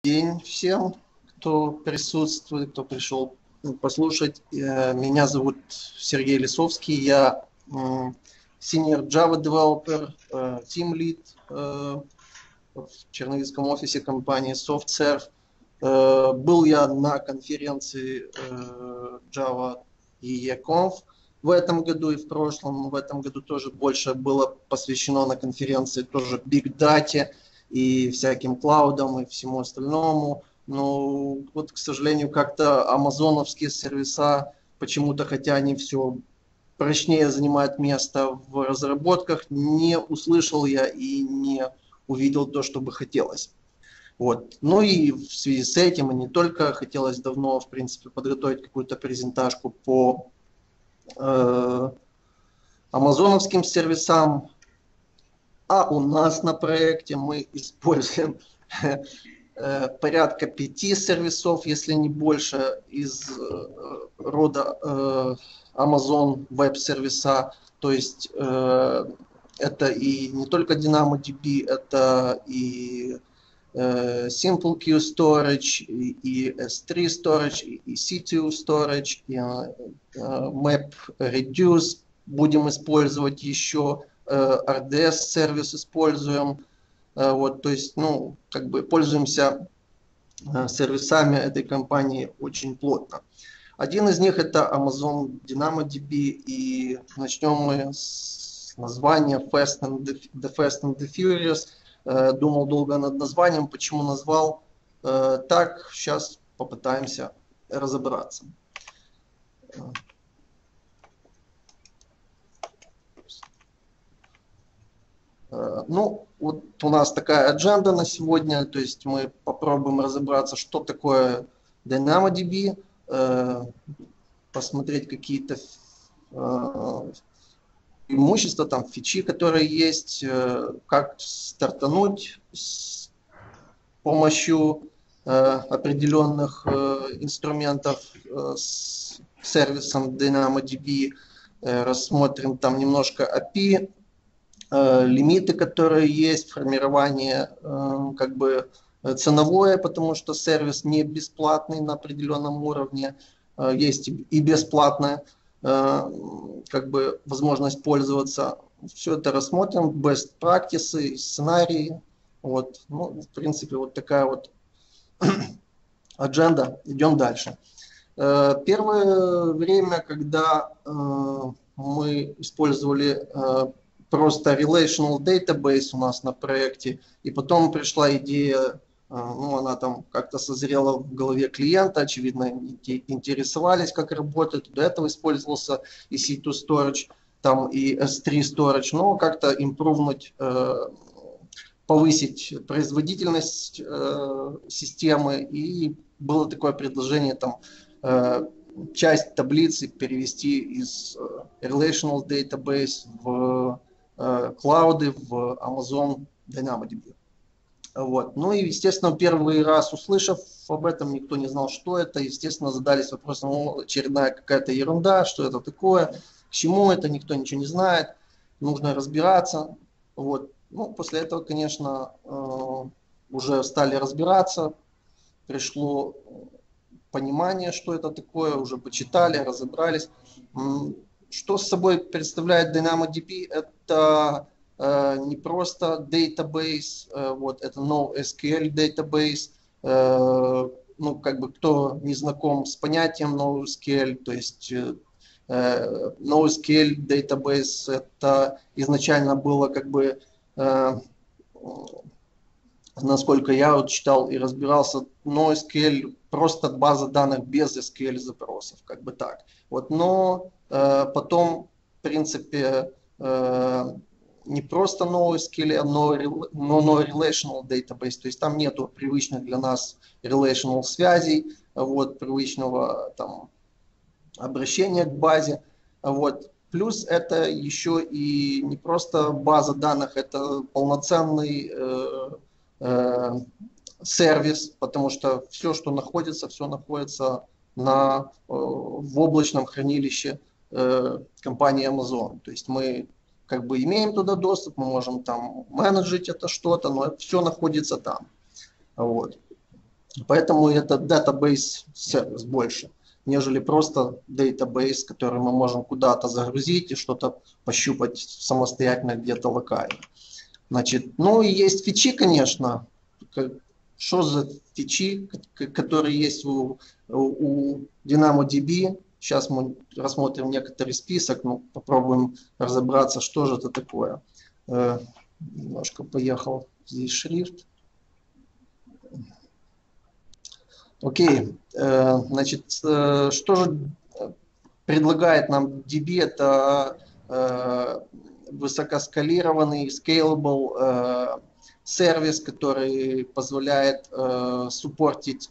День всем, кто присутствует, кто пришел послушать. Меня зовут Сергей Лисовский, я Senior Java Developer, Team Lead в черновицком офисе компании SoftServe. Был я на конференции Java и EConf в этом году и в прошлом. В этом году тоже больше было посвящено на конференции тоже Big Data и всяким клаудам и всему остальному. Но вот, к сожалению, как-то амазоновские сервиса почему-то, хотя они все прочнее занимают место в разработках, не услышал я и не увидел то, что бы хотелось. Вот. Ну и в связи с этим, и не только, хотелось давно, в принципе, подготовить какую-то презентажку по амазоновским сервисам. А у нас на проекте мы используем порядка 5 сервисов, если не больше, из рода Amazon Web сервиса. То есть это и не только DynamoDB, это и SimpleQ Storage, и S3 Storage, и C2 Storage, и MapReduce будем использовать еще, RDS сервис используем. Вот, то есть, ну, как бы пользуемся сервисами этой компании очень плотно. Один из них это Amazon DynamoDB, и начнем мы с названия The Fast and the Furious. Думал долго над названием, почему назвал так, сейчас попытаемся разобраться. Ну, вот у нас такая адженда на сегодня, то есть мы попробуем разобраться, что такое DynamoDB, посмотреть какие-то преимущества, там, фичи, которые есть, как стартануть с помощью определенных инструментов с сервисом DynamoDB, рассмотрим там немножко API, лимиты, которые есть, формирование как бы ценовое, потому что сервис не бесплатный на определенном уровне, есть и бесплатная как бы возможность пользоваться. Все это рассмотрим, best practices, сценарии. Вот. Ну, в принципе, вот такая вот адженда. Идем дальше. Первое время, когда мы использовали просто relational database у нас на проекте, и потом пришла идея, ну, она там как-то созрела в голове клиента, очевидно, интересовались, как работает. До этого использовался и C2 Storage, там и S3 Storage, но как-то импровнуть, повысить производительность системы, и было такое предложение там часть таблицы перевести из relational database в клауды, в Amazon DynamoDB. Вот. Ну и, естественно, первый раз услышав об этом, никто не знал, что это. Естественно, задались вопросом, ну, очередная какая-то ерунда, что это такое, к чему это, никто ничего не знает, нужно разбираться. Вот. Ну, после этого, конечно, уже стали разбираться, пришло понимание, что это такое, уже почитали, разобрались. Что с собой представляет DynamoDB? Это не просто database, вот, это NoSQL database. Ну, как бы, кто не знаком с понятием NoSQL, то есть NoSQL database, это изначально было как бы, насколько я вот читал и разбирался, NoSQL просто база данных без SQL запросов, как бы так. Вот, но потом, в принципе, не просто NoSQL, а non-relational database, то есть там нету привычных для нас relational связей, вот, привычного там обращения к базе, вот. Плюс это еще и не просто база данных, это полноценный сервис, потому что все, что находится, все находится в облачном хранилище компании Amazon. То есть мы как бы имеем туда доступ, мы можем там менеджить это что-то, но все находится там. Вот. Поэтому это database сервис больше, нежели просто database, который мы можем куда-то загрузить и что-то пощупать самостоятельно где-то локально. Значит, ну и есть фичи, конечно. Что за фичи, которые есть у DynamoDB? Сейчас мы рассмотрим некоторый список, ну, попробуем разобраться, что же это такое. Немножко поехал здесь шрифт. Окей, значит, что же предлагает нам DB? Это высокоскалированный, scalable сервис, который позволяет суппортить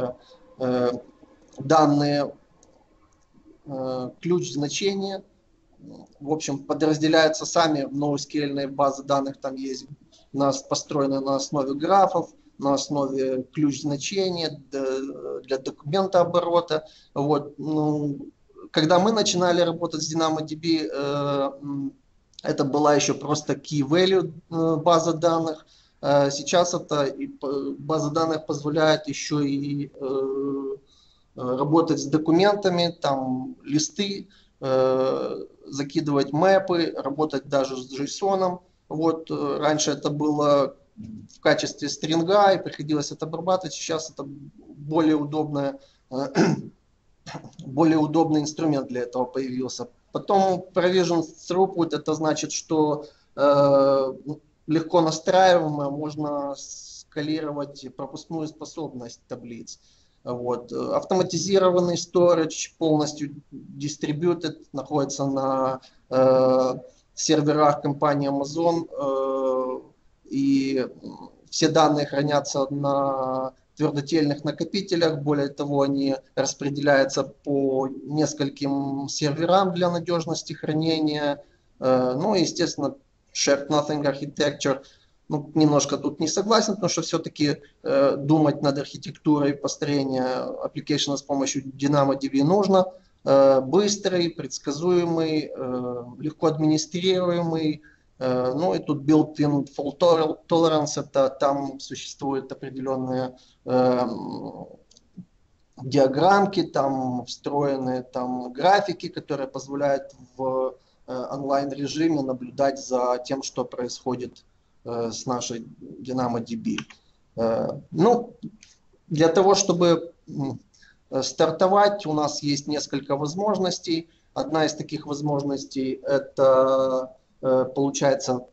данные ключ-значения. В общем, подразделяются сами NoSQL базы данных, там есть построены на основе графов, на основе ключ-значения для документооборота. Вот. Ну, когда мы начинали работать с DynamoDB, это была еще просто key-value база данных. Сейчас эта база данных позволяет еще и работать с документами, там листы, закидывать мэпы, работать даже с JSON. Вот раньше это было в качестве стринга и приходилось это обрабатывать. Сейчас это более удобный инструмент для этого появился. Потом Provision Throughput, это значит, что легко настраиваемое, можно скалировать пропускную способность таблиц. Вот. Автоматизированный storage, полностью distributed, находится на серверах компании Amazon, и все данные хранятся на твердотельных накопителях. Более того, они распределяются по нескольким серверам для надежности хранения. Ну и, естественно, Shared Nothing Architecture. Ну, немножко тут не согласен, потому что все-таки думать над архитектурой построения application с помощью DynamoDB нужно. Быстрый, предсказуемый, легко администрируемый. Ну и тут built-in fault tolerance, это там существуют определенные диаграммки, там встроенные там графики, которые позволяют в онлайн-режиме наблюдать за тем, что происходит с нашей DynamoDB. Ну, для того, чтобы стартовать, у нас есть несколько возможностей. Одна из таких возможностей – это, получается,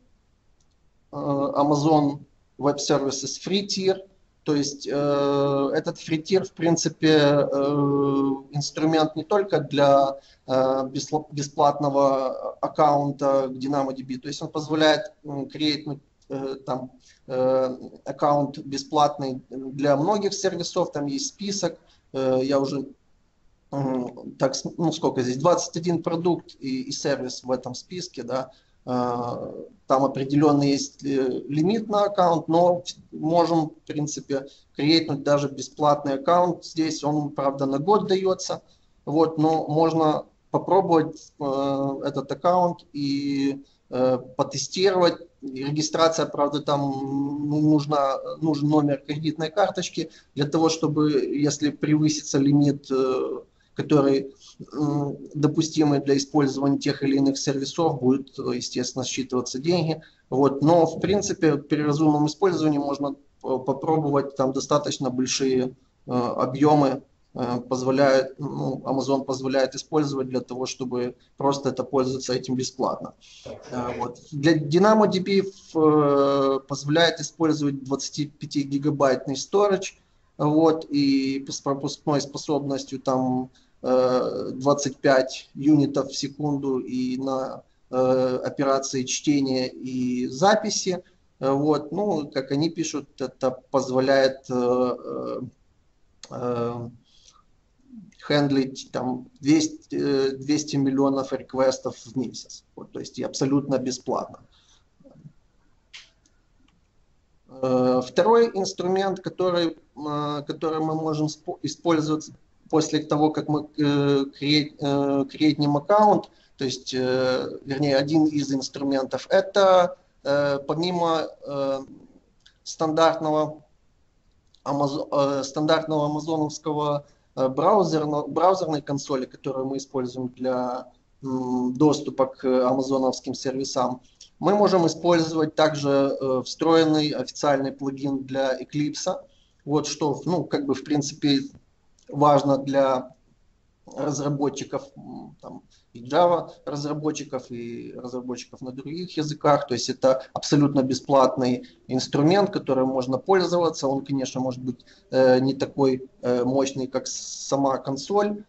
Amazon Web Services Free Tier. То есть этот Free Tier, в принципе, инструмент не только для бесплатного аккаунта к DynamoDB. То есть он позволяет креатить там аккаунт бесплатный для многих сервисов, там есть список, я уже так, ну сколько здесь, 21 продукт и сервис в этом списке, да, там определенный есть лимит на аккаунт, но можем, в принципе, креатить даже бесплатный аккаунт, здесь он, правда, на год дается, вот, но можно попробовать этот аккаунт и потестировать. Регистрация, правда, там нужен номер кредитной карточки для того, чтобы, если превысится лимит, который допустимый для использования тех или иных сервисов, будет, естественно, считываться деньги. Вот. Но, в принципе, при разумном использовании можно попробовать, там достаточно большие объемы позволяет, ну, Amazon позволяет использовать для того, чтобы просто это пользоваться этим бесплатно. Вот. Для DynamoDB позволяет использовать 25-гигабайтный storage, вот, и с пропускной способностью там 25 юнитов в секунду и на операции чтения и записи. Вот. Ну, как они пишут, это позволяет хендлить там 200 миллионов реквестов в месяц. Вот, то есть и абсолютно бесплатно. Второй инструмент, который мы можем использовать после того, как мы креатим аккаунт, то есть, вернее, один из инструментов, это помимо стандартного стандартного амазоновского браузерной консоли, которую мы используем для доступа к амазоновским сервисам, мы можем использовать также встроенный официальный плагин для Eclipse. Вот что, ну, как бы, в принципе, важно для разработчиков там, и Java разработчиков, и разработчиков на других языках. То есть это абсолютно бесплатный инструмент, которым можно пользоваться. Он, конечно, может быть не такой мощный, как сама консоль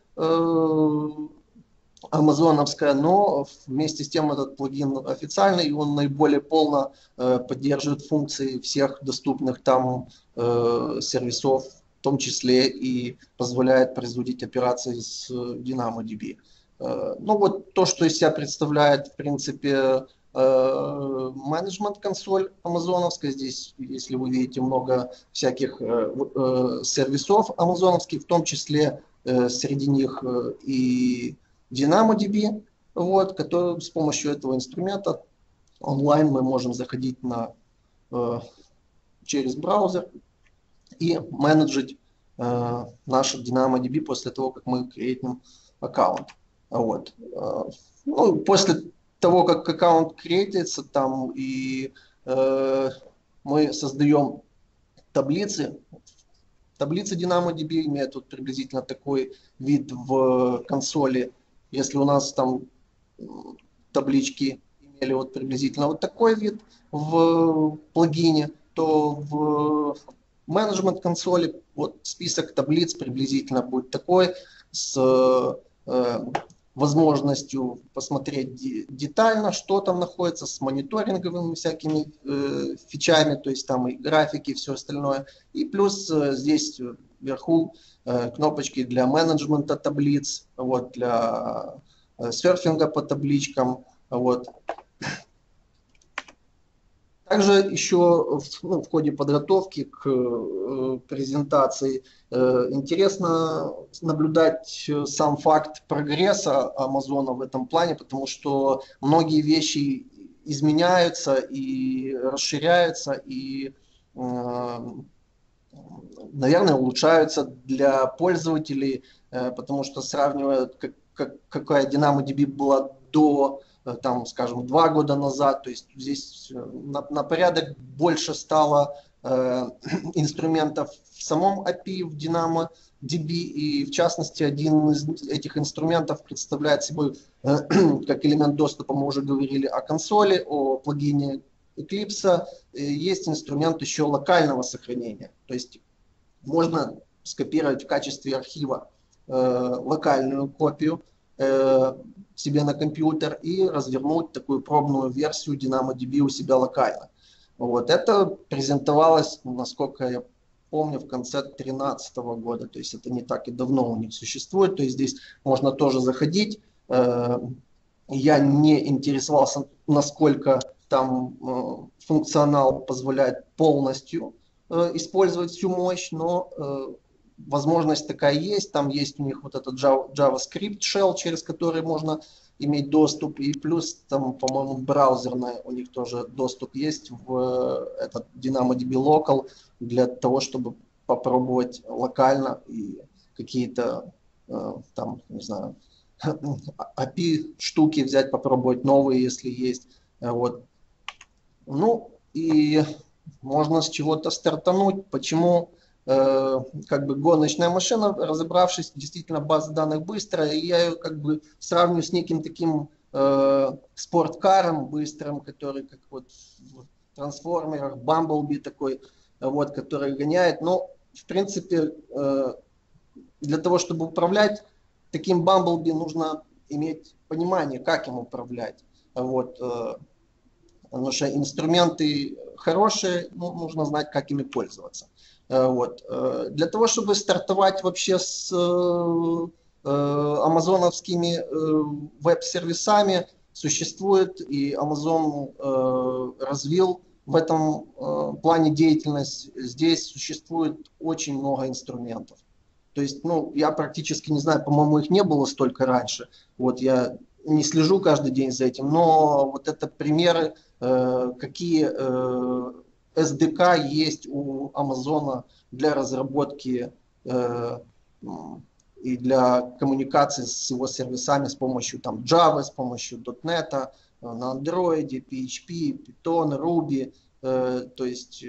амазоновская, но вместе с тем этот плагин официальный, и он наиболее полно поддерживает функции всех доступных там сервисов, в том числе и позволяет производить операции с DynamoDB. Ну вот то, что из себя представляет, в принципе, менеджмент-консоль амазоновская. Здесь, если вы видите, много всяких сервисов амазоновских, в том числе среди них и DynamoDB, вот, который, с помощью этого инструмента онлайн мы можем заходить через браузер и менеджить наш DynamoDB после того, как мы креатим аккаунт. Вот. Ну, после того, как аккаунт креатится, там и мы создаем таблицы. Таблицы DynamoDB имеют вот приблизительно такой вид в консоли. Если у нас там таблички имели вот приблизительно вот такой вид в плагине, то в менеджмент консоли вот список таблиц приблизительно будет такой, с возможностью посмотреть детально, что там находится, с мониторинговыми всякими фичами, то есть там и графики, и все остальное. И плюс здесь вверху кнопочки для менеджмента таблиц, вот, для серфинга по табличкам. Вот. Также еще в ходе подготовки к презентации интересно наблюдать сам факт прогресса Амазона в этом плане, потому что многие вещи изменяются и расширяются, и, наверное, улучшаются для пользователей, потому что сравнивая, какая DynamoDB была до, там, скажем, 2 года назад, то есть здесь на порядок больше стало инструментов в самом API в DynamoDB, и в частности один из этих инструментов представляет собой как элемент доступа, мы уже говорили о консоли, о плагине Eclipse, есть инструмент еще локального сохранения, то есть можно скопировать в качестве архива локальную копию себе на компьютер и развернуть такую пробную версию DynamoDB у себя локально. Вот. Это презентовалось, насколько я помню, в конце 2013 года, то есть это не так и давно у них существует, то есть здесь можно тоже заходить. Я не интересовался, насколько там функционал позволяет полностью использовать всю мощь, но возможность такая есть. Там есть у них вот этот JavaScript shell, через который можно иметь доступ, и плюс там, по-моему, браузерный у них тоже доступ есть в этот DynamoDB Local для того, чтобы попробовать локально и какие-то там, не знаю, API штуки взять, попробовать новые, если есть. Вот. Ну и можно с чего-то стартануть. Почему? Как бы гоночная машина, разобравшись, действительно база данных быстрая, и я ее как бы сравню с неким таким спорткаром быстрым, который как вот в трансформерах, Bumblebee такой, вот, который гоняет. Но в принципе для того, чтобы управлять таким Bumblebee, нужно иметь понимание, как им управлять. Вот, потому что инструменты хорошие, но нужно знать, как ими пользоваться. Вот. Для того, чтобы стартовать вообще с амазоновскими веб-сервисами, существует, и Amazon развил в этом плане деятельность. Здесь существует очень много инструментов. То есть, ну, я практически не знаю, по-моему, их не было столько раньше. Вот я не слежу каждый день за этим, но вот это примеры, какие SDK есть у Amazon для разработки и для коммуникации с его сервисами с помощью там Java, с помощью .NET, на Android, PHP, Python, Ruby. То есть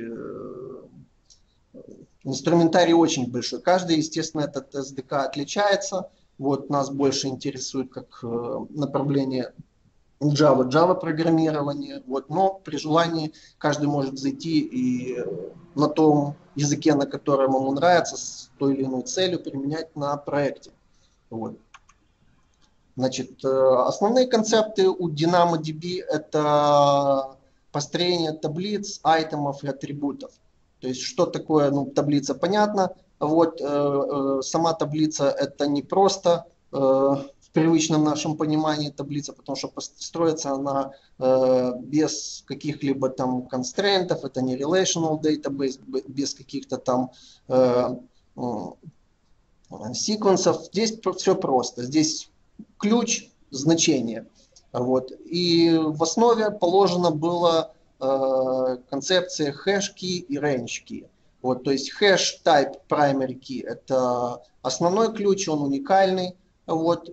инструментарий очень большой. Каждый, естественно, этот SDK отличается. Вот нас больше интересует как направление Java программирование. Вот, но при желании каждый может зайти и на том языке, на котором ему нравится, с той или иной целью применять на проекте. Вот. Значит, основные концепты у DynamoDB это построение таблиц, айтемов и атрибутов. То есть, что такое, ну, таблица, понятно. Вот, сама таблица это не просто в привычном нашем понимании таблица, потому что строится она без каких-либо там констрейнтов, это не relational database, без каких-то там секвенсов. Здесь все просто. Здесь ключ, значение. Вот. И в основе положена была концепция хэш-key и range-key. Вот, то есть хэш-type primary key это основной ключ, он уникальный. Вот,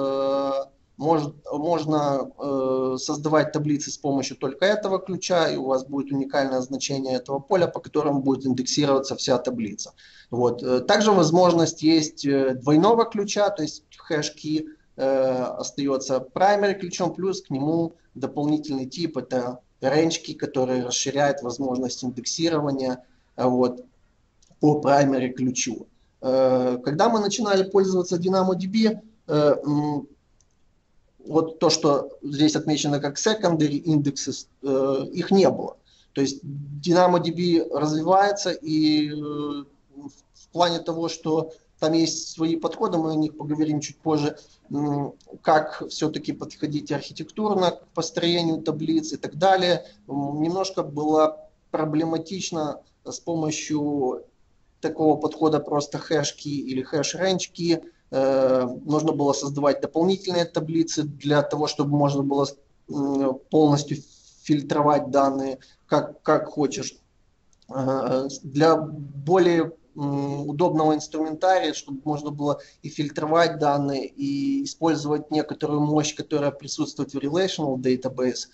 можно создавать таблицы с помощью только этого ключа, и у вас будет уникальное значение этого поля, по которому будет индексироваться вся таблица. Вот. Также возможность есть двойного ключа, то есть хэш-key остается primary ключом, плюс к нему дополнительный тип, это range key, который расширяет возможность индексирования вот, по primary ключу. Когда мы начинали пользоваться DynamoDB, вот то, что здесь отмечено как secondary indexes, их не было. То есть DynamoDB развивается, и в плане того, что там есть свои подходы, мы о них поговорим чуть позже, как все-таки подходить архитектурно к построению таблиц и так далее. Немножко было проблематично с помощью такого подхода просто хэш-key или хэш-range-key. Нужно было создавать дополнительные таблицы для того, чтобы можно было полностью фильтровать данные, как хочешь. Для более удобного инструментария, чтобы можно было и фильтровать данные, и использовать некоторую мощь, которая присутствует в Relational Database.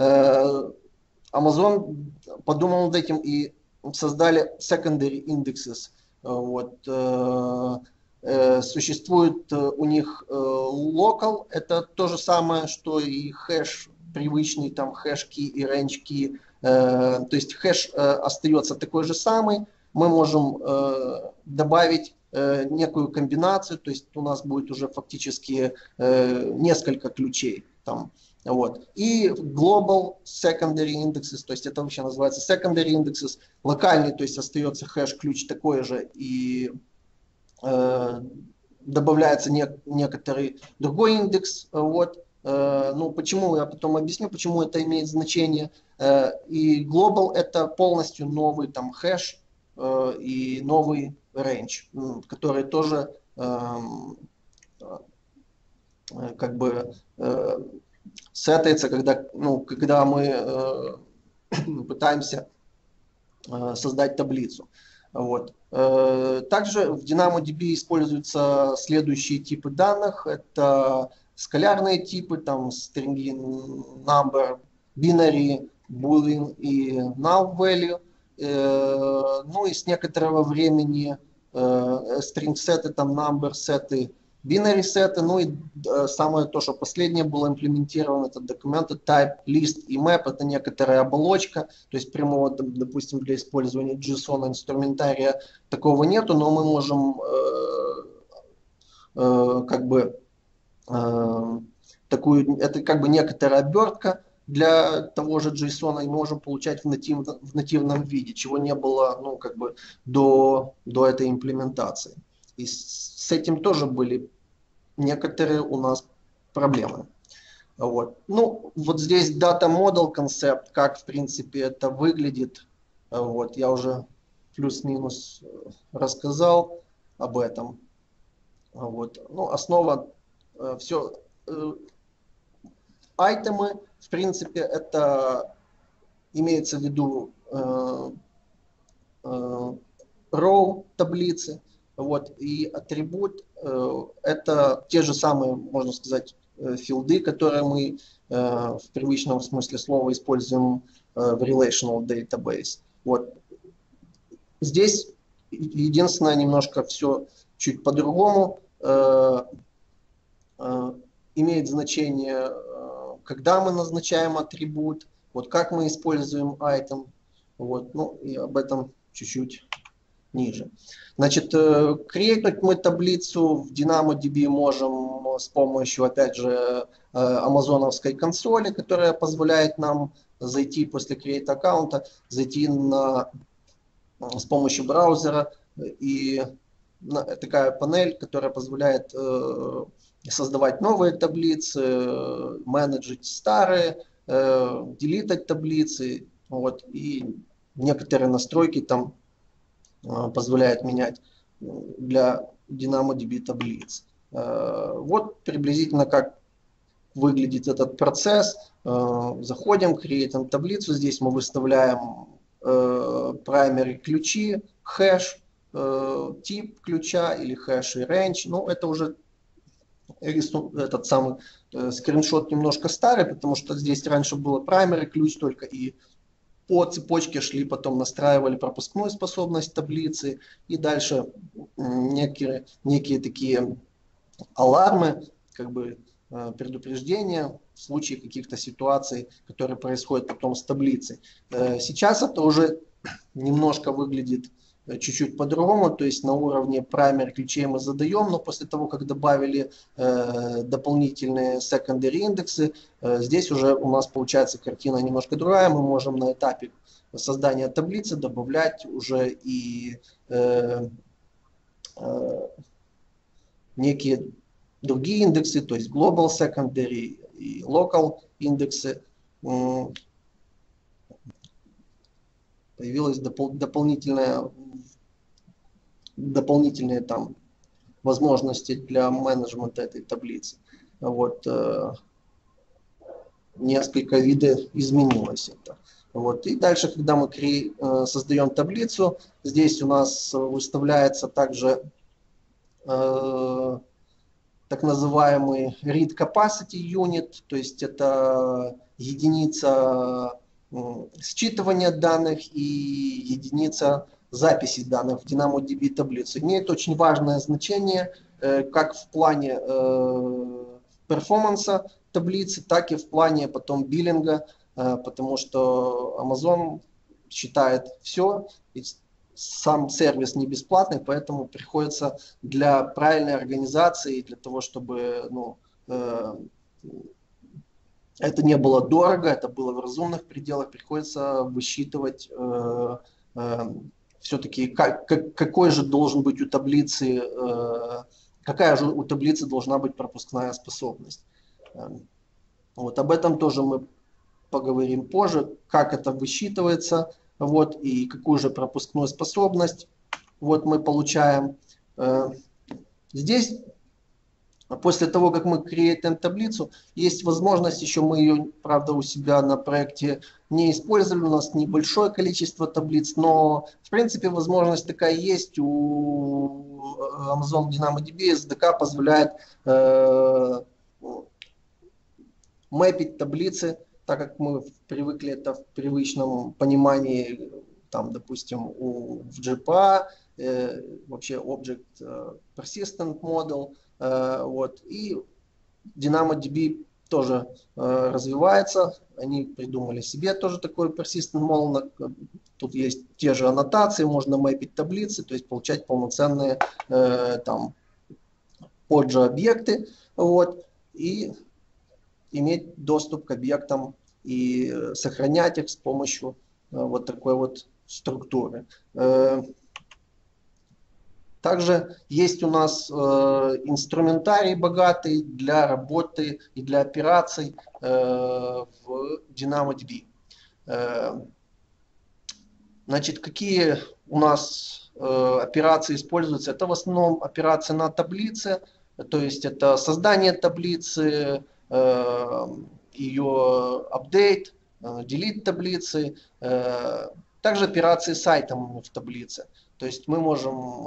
Amazon подумал над этим и создали Secondary Indexes. Вот. Существует у них local, это то же самое, что и хэш, привычный там хэш-key и range-key. То есть хэш остается такой же самый. Мы можем добавить некую комбинацию, то есть у нас будет уже фактически несколько ключей. Там, вот. И global secondary indexes, то есть это вообще называется secondary indexes, локальный, то есть остается хэш-ключ такой же, и добавляется некоторый другой индекс. Вот. Ну, почему, я потом объясню, почему это имеет значение. И global это полностью новый там хэш и новый range, который тоже как бы сеттается, когда мы пытаемся создать таблицу. Вот. Также в DynamoDB используются следующие типы данных. Это скалярные типы, там стринги number, binary, boolean и null value. Ну и с некоторого времени string сеты, там number сеты, binary сеты. Ну и самое то, что последнее было имплементировано, это документы type, list и map. Это некоторая оболочка, то есть прямого, допустим, для использования JSON инструментария такого нету, но мы можем как бы такую, это как бы некоторая обертка для того же JSON, и мы можем получать в нативном виде, чего не было, ну, как бы до этой имплементации. И с этим тоже были некоторые у нас проблемы. Вот. Ну, вот здесь Data Model концепт, как в принципе это выглядит. Вот, я уже плюс-минус рассказал об этом. Вот. Ну, основа, все, айтемы, в принципе, это имеется в виду row таблицы. Вот, и атрибут это те же самые, можно сказать, филды, которые мы в привычном смысле слова используем в relational database. Вот. Здесь единственное, немножко все чуть по-другому. Имеет значение, когда мы назначаем атрибут, вот как мы используем item. Вот, ну и об этом чуть-чуть ниже. Значит, креатить мы таблицу в DynamoDB можем с помощью, опять же, амазоновской консоли, которая позволяет нам зайти после create аккаунта, зайти с помощью браузера, и такая панель, которая позволяет создавать новые таблицы, менеджить старые, делитать таблицы, вот, и некоторые настройки там позволяет менять для DynamoDB таблиц. Вот приблизительно как выглядит этот процесс. Заходим, create таблицу, здесь мы выставляем primary ключи, хэш, тип ключа или хэш и range. Ну, это уже этот самый скриншот немножко старый, потому что здесь раньше было primary ключ только, и по цепочке шли, потом настраивали пропускную способность таблицы, и дальше некие такие алармы, как бы предупреждения в случае каких-то ситуаций, которые происходят потом с таблицей. Сейчас это уже немножко выглядит чуть-чуть по-другому, то есть на уровне primary ключей мы задаем, но после того, как добавили дополнительные secondary индексы, здесь уже у нас получается картина немножко другая, мы можем на этапе создания таблицы добавлять уже и некие другие индексы, то есть global secondary и local индексы. Появилась дополнительные там возможности для менеджмента этой таблицы. Вот, несколько видов изменилось это. Вот. И дальше, когда мы создаем таблицу, здесь у нас выставляется также так называемый read capacity unit, то есть это единица считывания данных и единица записи данных в DynamoDB таблицу. Имеет очень важное значение как в плане перформанса таблицы, так и в плане потом биллинга, потому что Amazon считает все, сам сервис не бесплатный, поэтому приходится для правильной организации, для того, чтобы это не было дорого, это было в разумных пределах, приходится высчитывать все-таки, какой же должен быть у таблицы, какая же у таблицы должна быть пропускная способность. Вот об этом тоже мы поговорим позже, как это высчитывается, вот, и какую же пропускную способность вот мы получаем. Здесь, после того, как мы креатим таблицу, есть возможность, еще мы ее, правда, у себя на проекте не использовали, у нас небольшое количество таблиц, но, в принципе, возможность такая есть. У Amazon DynamoDB SDK позволяет мэпить таблицы, так как мы привыкли это в привычном понимании, там, допустим, в JPA, вообще Object Persistent Model, вот, и DynamoDB тоже развивается, они придумали себе тоже такой Persistent Model, тут есть те же аннотации, можно мэпить таблицы, то есть получать полноценные там PODGE объекты, вот, и иметь доступ к объектам и сохранять их с помощью вот такой вот структуры. Также есть у нас инструментарий богатый для работы и для операций в DynamoDB. Значит, какие у нас операции используются? Это в основном операции на таблице, то есть это создание таблицы, ее апдейт, delete таблицы, Также операции с айтемами в таблице. То есть мы можем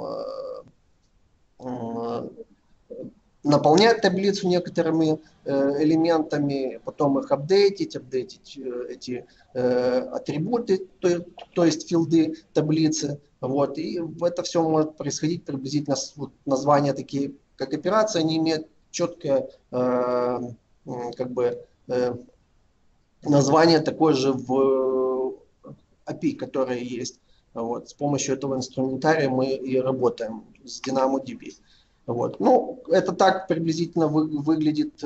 наполнять таблицу некоторыми элементами, потом их апдейтить эти атрибуты, то есть филды таблицы. Вот. И это все может происходить приблизительно, вот, названия такие, как операция, они имеют четкое как бы, название такое же в API, которое есть. Вот. С помощью этого инструментария мы и работаем с DynamoDB. Вот. Ну, это так приблизительно выглядит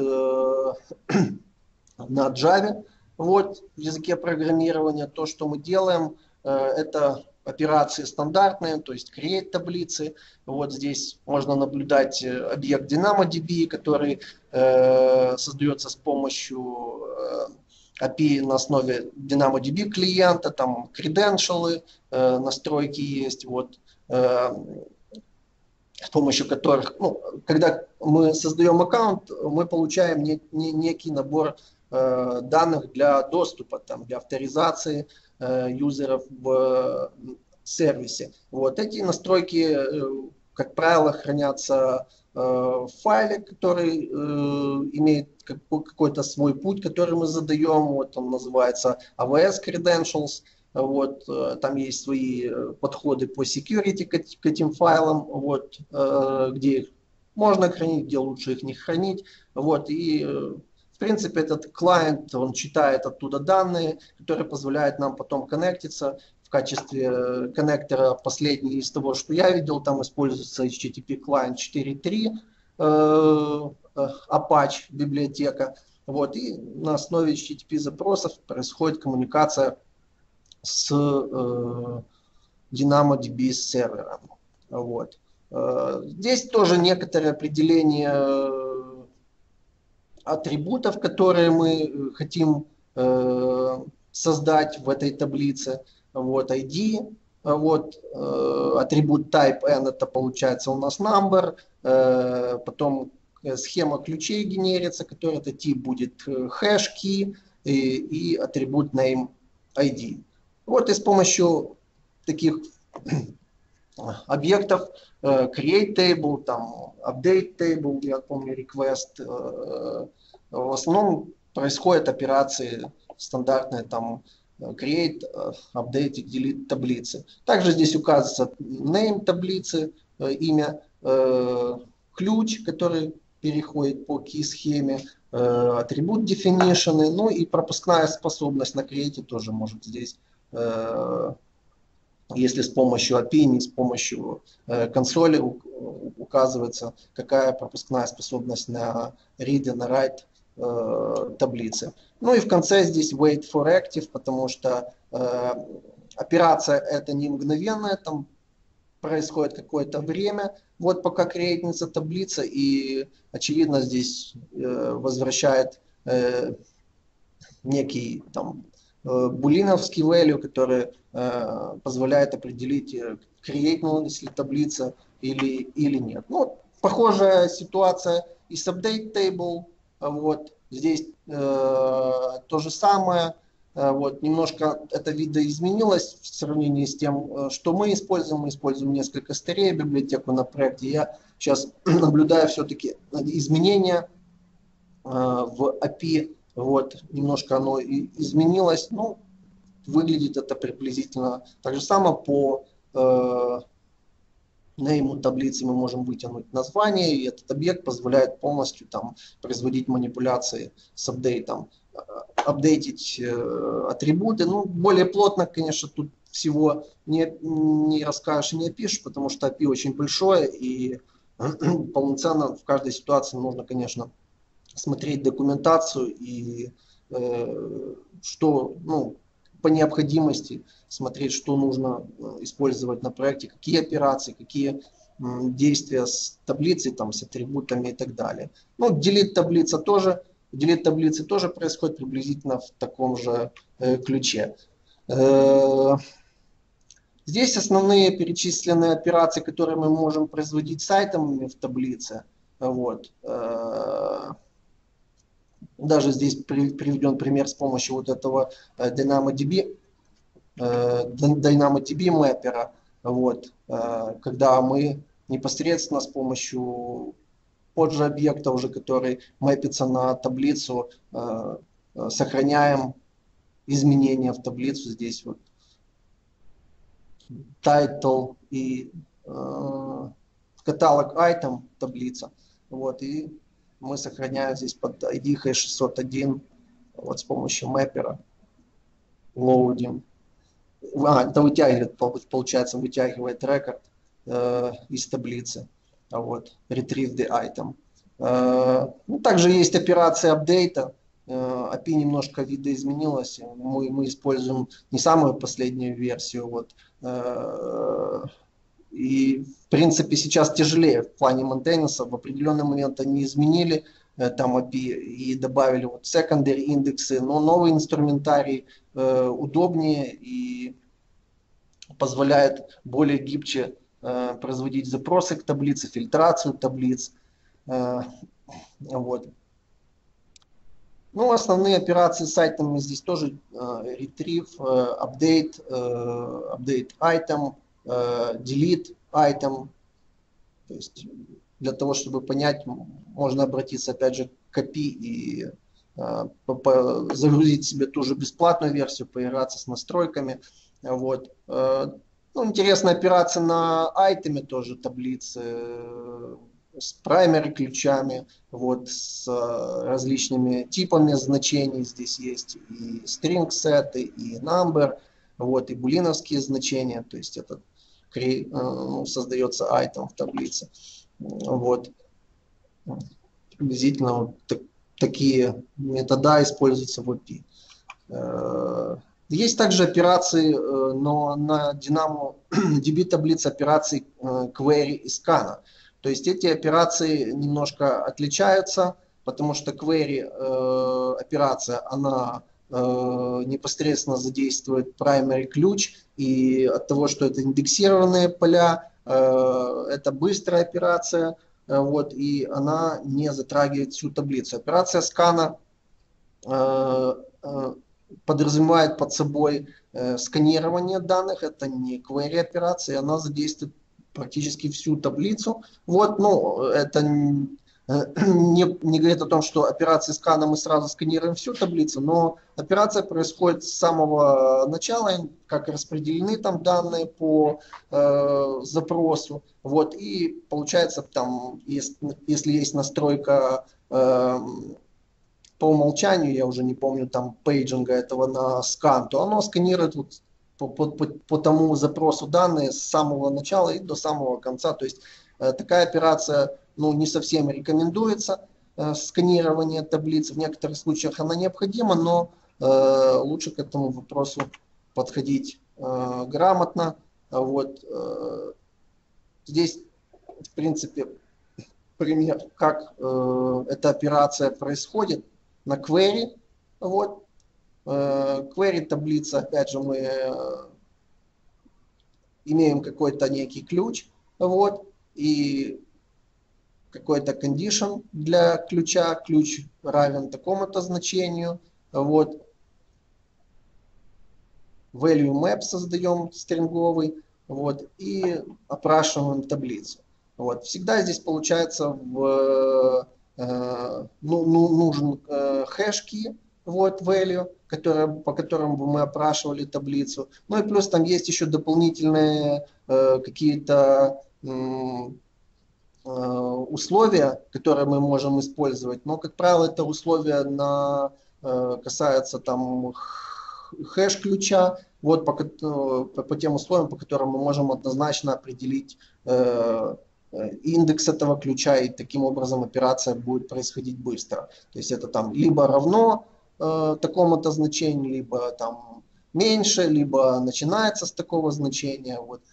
на Java. Вот, в языке программирования то, что мы делаем, это операции стандартные, то есть create таблицы. Вот здесь можно наблюдать объект DynamoDB, который создается с помощью API на основе DynamoDB клиента, там credentials, настройки есть. Вот, с помощью которых, ну, когда мы создаем аккаунт, мы получаем некий набор данных для доступа, там, для авторизации юзеров в сервисе. Вот эти настройки, как правило, хранятся в файле, который имеет какой-то свой путь, который мы задаем. Вот он называется AWS Credentials. Вот, там есть свои подходы по security к этим файлам, вот, где их можно хранить, где лучше их не хранить. Вот, и в принципе этот клиент, он читает оттуда данные, которые позволяют нам потом коннектиться. В качестве коннектора последний из того, что я видел, там используется HTTP Client 4.3, Apache библиотека. Вот, и на основе HTTP запросов происходит коммуникация с DynamoDB сервером. Вот. Здесь тоже некоторые определения атрибутов, которые мы хотим создать в этой таблице. Вот ID, вот, атрибут type n, это получается у нас number, потом схема ключей генерится, который это тип будет hash key и атрибут name ID. Вот и с помощью таких объектов create table, там, update table, я помню, request, в основном происходят операции стандартные, там, create, update и delete таблицы. Также здесь указывается name таблицы, имя, ключ, который переходит по key-схеме, атрибут definition, ну и пропускная способность на create тоже может здесь, если с помощью API, не с помощью консоли указывается, какая пропускная способность на read и на write таблицы. Ну и в конце здесь wait for active, потому что операция это не мгновенная, там происходит какое-то время, вот пока креатится таблица, и очевидно здесь возвращает некий там булиновский value, который позволяет определить, креатнулась ли таблица или нет. Ну, похожая ситуация и с update table. Вот здесь то же самое. Вот, немножко это видоизменилось в сравнении с тем, что мы используем. Мы используем несколько старее библиотеку на проекте. Я сейчас наблюдаю все-таки изменения в API. Вот, немножко оно изменилось. Ну, выглядит это приблизительно так же самое. По нейму таблицы мы можем вытянуть название, и этот объект позволяет полностью там производить манипуляции с апдейтом, апдейтить атрибуты. Ну, более плотно, конечно, тут всего не расскажешь и не опишешь, потому что API очень большое, и полноценно в каждой ситуации нужно, конечно, смотреть документацию и что, ну, по необходимости смотреть, что нужно использовать на проекте, какие операции, какие действия с таблицей, там, с атрибутами и так далее. Ну, delete таблицы тоже происходит приблизительно в таком же ключе. Здесь основные перечисленные операции, которые мы можем производить сайтами в таблице. Вот. Даже здесь приведен пример с помощью вот этого DynamoDB DynamoDB мэппера, вот, когда мы непосредственно с помощью позже объекта, уже который мэпится на таблицу, сохраняем изменения в таблицу. Здесь вот title и каталог item таблица. Вот, и мы сохраняем здесь под ID hash601 вот с помощью мэппера loading. Это вытягивает, получается, вытягивает рекорд из таблицы. Вот, retrieve the item. Ну, также есть операция апдейта. API немножко видоизменилась. Мы используем не самую последнюю версию. Вот. И, в принципе, сейчас тяжелее в плане мейнтенанса. В определенный момент они изменили там API и добавили вот secondary индексы, но новый инструментарий удобнее и позволяет более гибче производить запросы к таблице, фильтрацию таблиц. Вот. Ну, основные операции с сайтами здесь тоже retrieve, update, update item, delete item. То есть для того, чтобы понять, можно обратиться опять же к API и загрузить себе ту же бесплатную версию, поиграться с настройками. Вот. Ну, интересная операция на айтеме тоже, таблицы с primary ключами, вот, с различными типами значений. Здесь есть и string set, и number, вот, и булиновские значения. То есть это создается item в таблице. Вот. Приблизительно вот такие метода используются в API. Есть также операции, но на DynamoDB таблице операций query и scan. То есть эти операции немножко отличаются, потому что query операция, она непосредственно задействует primary ключ, и от того, что это индексированные поля, это быстрая операция, вот, и она не затрагивает всю таблицу. Операция скана подразумевает под собой сканирование данных, это не query операция, она задействует практически всю таблицу. Вот, ну, это не говорит о том, что операцией скана мы сразу сканируем всю таблицу, но операция происходит с самого начала, как распределены там данные по запросу. Вот, и получается там, если есть настройка по умолчанию, я уже не помню, там пейджинга этого на скан, то оно сканирует вот по тому запросу данные с самого начала и до самого конца. То есть такая операция, ну, не совсем рекомендуется, сканирование таблиц. В некоторых случаях она необходима, но лучше к этому вопросу подходить грамотно. Вот. Здесь, в принципе, пример, как эта операция происходит на query. Вот. Query таблица, опять же, мы имеем какой-то некий ключ, вот, и какой-то condition для ключа, ключ равен такому-то значению, вот. Value map создаем стринговый, вот, и опрашиваем таблицу. Вот. Всегда здесь получается нужен хэш-ки, вот, value, по которому мы опрашивали таблицу. Ну и плюс там есть еще дополнительные какие-то условия, которые мы можем использовать. Но, как правило, это условия касаются там хэш-ключа, вот по тем условиям, по которым мы можем однозначно определить индекс этого ключа, и таким образом операция будет происходить быстро. То есть это там либо равно такому-то значению, либо там меньше, либо начинается с такого значения. Вот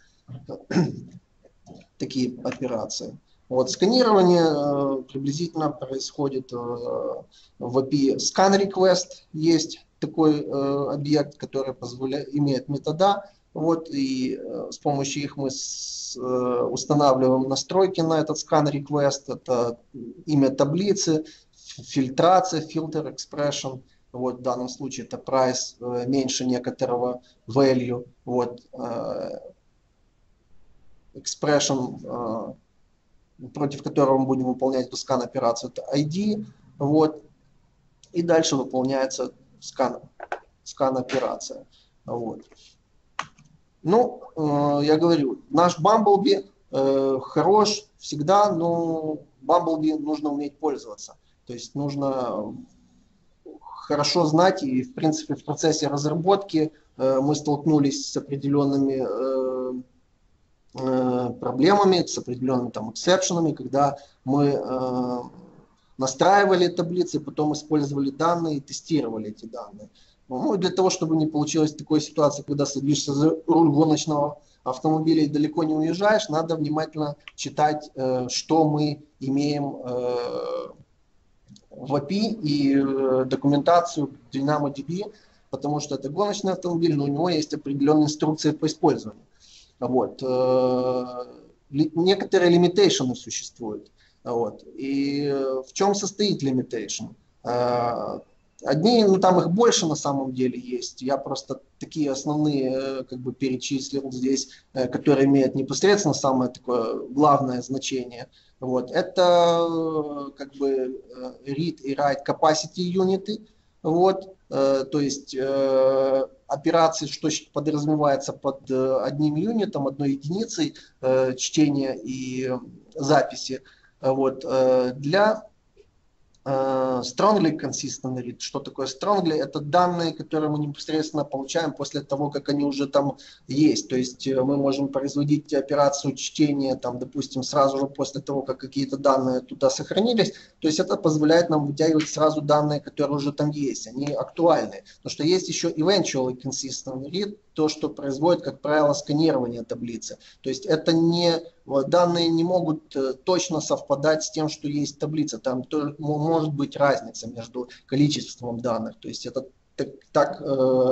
такие операции. Вот, сканирование приблизительно происходит в API Scan Request. Есть такой объект, который имеет метода. Вот, и с помощью их мы устанавливаем настройки на этот Scan Request. Это имя таблицы, фильтрация, filter expression. Вот, в данном случае это price меньше некоторого value. Вот, expression, против которого мы будем выполнять эту скан операцию, это ID. Вот, и дальше выполняется скан операция. Вот. Ну, я говорю, наш Bumblebee хорош всегда, но Bumblebee нужно уметь пользоваться. То есть нужно хорошо знать, и в принципе в процессе разработки мы столкнулись с определенными проблемами, с определенными там эксепшенами, когда мы настраивали таблицы, потом использовали данные и тестировали эти данные. Ну, и для того, чтобы не получилась такой ситуации, когда садишься за руль гоночного автомобиля и далеко не уезжаешь, надо внимательно читать, что мы имеем в API и документацию DynamoDB, потому что это гоночный автомобиль, но у него есть определенные инструкции по использованию. Вот. Некоторые лимитейшены существуют. Вот. И в чем состоит limitation? Одни, ну там их больше на самом деле есть. Я просто такие основные как бы перечислил здесь, которые имеют непосредственно самое такое главное значение. Вот. Это как бы read и write capacity юниты. Вот. То есть операции, что подразумевается под одним юнитом, одной единицей чтения и записи. Вот. Для strongly consistent read. Что такое strongly? Это данные, которые мы непосредственно получаем после того, как они уже там есть. То есть мы можем производить операцию чтения, там, допустим, сразу же после того, как какие-то данные туда сохранились. То есть это позволяет нам вытягивать сразу данные, которые уже там есть. Они актуальны. Потому что есть еще eventually consistent read, то, что производит, как правило, сканирование таблицы. То есть это не данные не могут точно совпадать с тем, что есть в таблице. Там может быть разница между количеством данных. То есть это так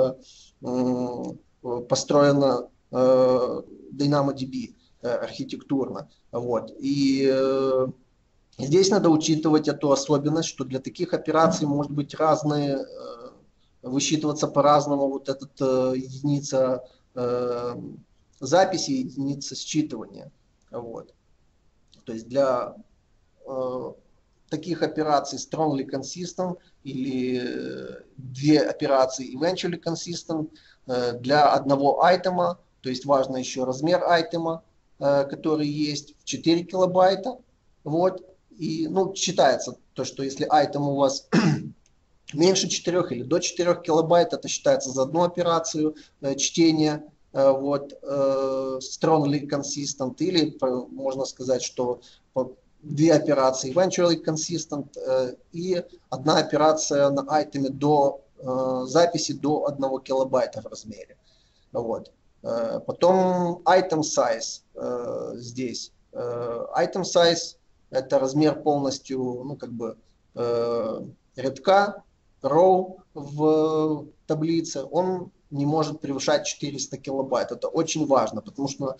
построено DynamoDB архитектурно. Вот. И здесь надо учитывать эту особенность, что для таких операций может быть разные, высчитываться по-разному вот эта единица записи, единица считывания. Вот. То есть для таких операций strongly consistent или две операции eventually consistent для одного айтема, то есть важно еще размер айтема, который есть в 4 килобайта. Вот. И ну, считается то, что если айтем у вас меньше 4 или до 4 килобайт, это считается за одну операцию чтения. Вот, strongly consistent, или можно сказать, что две операции eventually consistent и одна операция на айтеме до записи до 1 килобайта в размере. Вот. Потом item size здесь. Item size это размер полностью, ну, как бы, рядка, row в таблице. Он не может превышать 400 килобайт. Это очень важно, потому что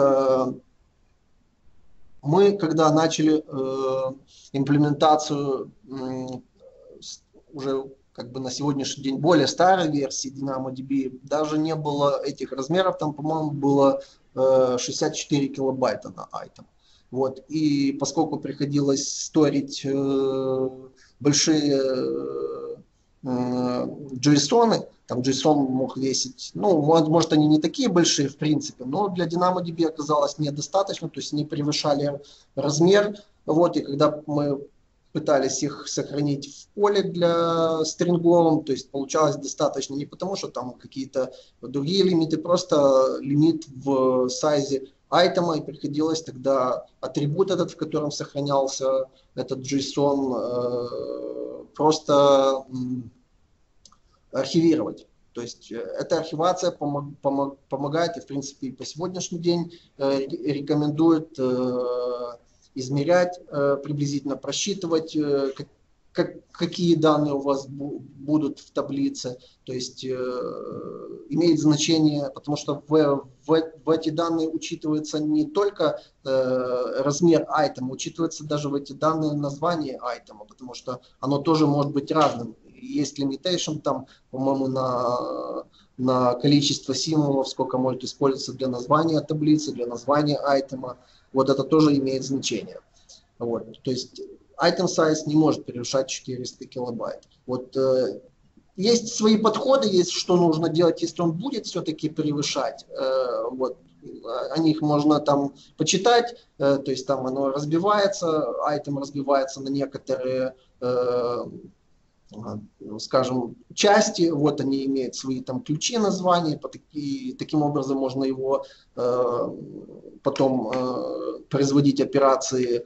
мы, когда начали имплементацию уже как бы на сегодняшний день более старой версии DynamoDB, даже не было этих размеров, там, по-моему, было 64 килобайта на айтем. Вот. И поскольку приходилось сторить большие JSON, там JSON мог весить, ну, может, они не такие большие в принципе, но для DynamoDB оказалось недостаточно, то есть не превышали размер. Вот, и когда мы пытались их сохранить в поле для стринговым, то есть получалось достаточно не потому, что там какие-то другие лимиты, просто лимит в сайзе айтема, и приходилось тогда атрибут этот, в котором сохранялся этот JSON, просто архивировать. То есть эта архивация помогает, и в принципе и по сегодняшний день рекомендует измерять, приблизительно просчитывать, какие данные у вас будут в таблице. То есть имеет значение, потому что в эти данные учитывается не только размер айтема, учитывается даже в эти данные название айтема, потому что оно тоже может быть разным. есть limitation там, по-моему, на количество символов, сколько может использоваться для названия таблицы, для названия айтема. Вот это тоже имеет значение. Вот. То есть item size не может превышать 400 килобайт. Вот, есть свои подходы, есть что нужно делать, если он будет все-таки превышать. Вот. О них можно там почитать, то есть там оно разбивается, айтем разбивается на некоторые, скажем, части, вот они имеют свои там ключи названия, и таким образом можно его потом производить операции